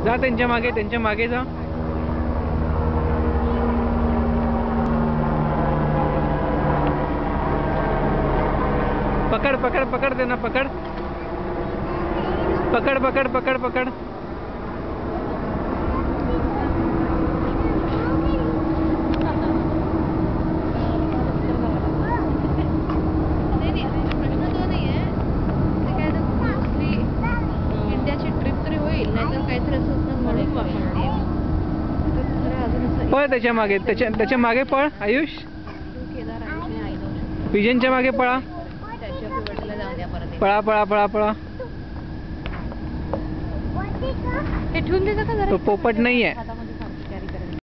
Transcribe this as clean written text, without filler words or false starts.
जा त्यांच्या मागे जा. पकड पकड पकड त्यांना पकड पकड पकड पकड पकड. पळ त्याच्या मागे पळ आयुष. विजनच्या मागे पळा. पळा पळा पळा पळा. हे ठेवून देता का जरा. तो पोपट नाहीये.